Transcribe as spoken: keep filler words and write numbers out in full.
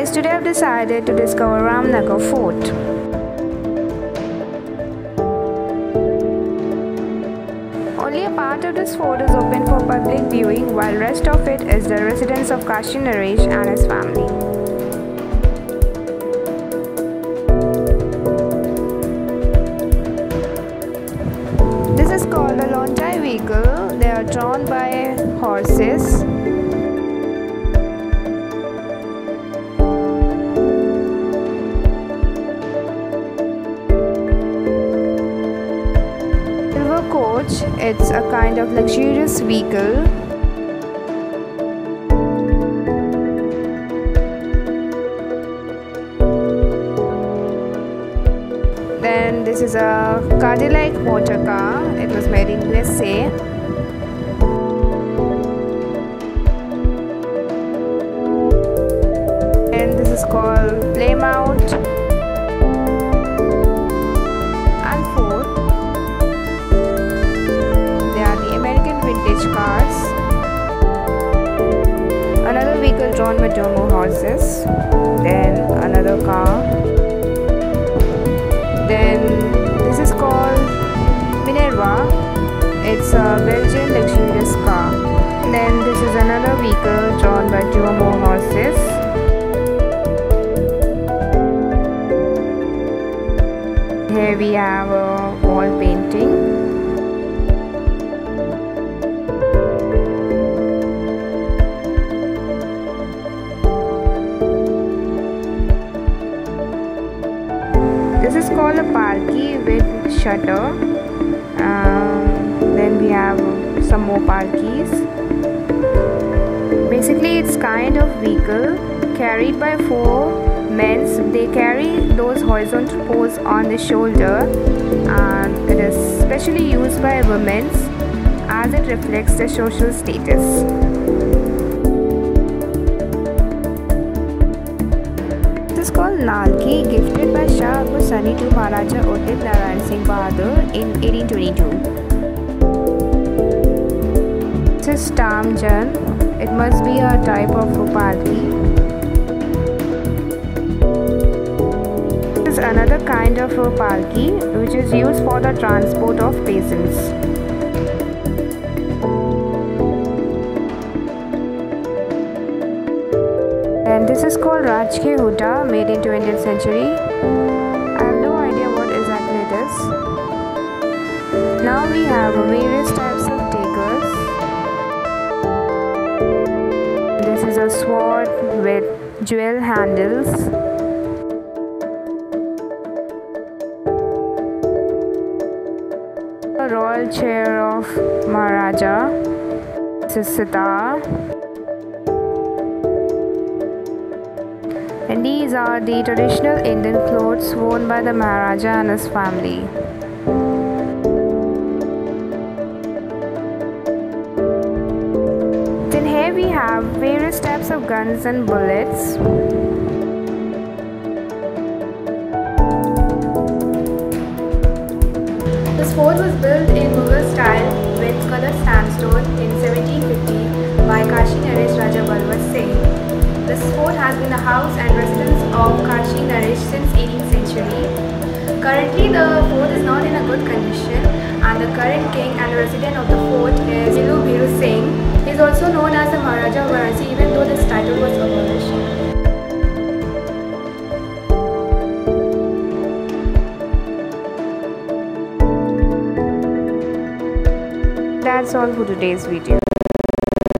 guys, today I've decided to discover Ramnagar Fort. Only a part of this fort is open for public viewing, while rest of it is the residence of Kashi Naresh and his family. This is called a lonchai vehicle. They are drawn by horses. Coach, it's a kind of luxurious vehicle. Then this is a Cadillac motor car. It was made in U S A. And this is called Playmount. Cars. Another vehicle drawn by two more horses. Then another car. Then this is called Minerva. It's a Belgian luxurious car. Then this is another vehicle drawn by two or more horses. Here we have a wall painting. This is called a palki with shutter. Um, then we have some more palkis. Basically, it's kind of vehicle carried by four men. They carry those horizontal poles on the shoulder, and it is specially used by women as it reflects their social status. This is called Nalki, gifted by Shah Abu Sani to Maharaja Udit Narayan Singh Bahadur in eighteen twenty-two. This is Tamjan. It must be a type of a palki. This is another kind of a palki which is used for the transport of peasants. And this is called Rajke Huta, made in twentieth century. I have no idea what exactly it is. Now we have various types of takers. This is a sword with jewel handles. A royal chair of Maharaja. This is sitar. And these are the traditional Indian clothes worn by the Maharaja and his family. Then here we have various types of guns and bullets. This fort was built in Mughal style with colored sandstone in seventeen fifty by Kashi Naresh Raja Balwant Singh. This fort has been the house and residence of Kashi Naresh since eighteenth century. Currently, the fort is not in a good condition, and the current king and resident of the fort is Bhiru Singh. He is also known as the Maharaja of Varanasi, even though this title was abolished. That's all for today's video.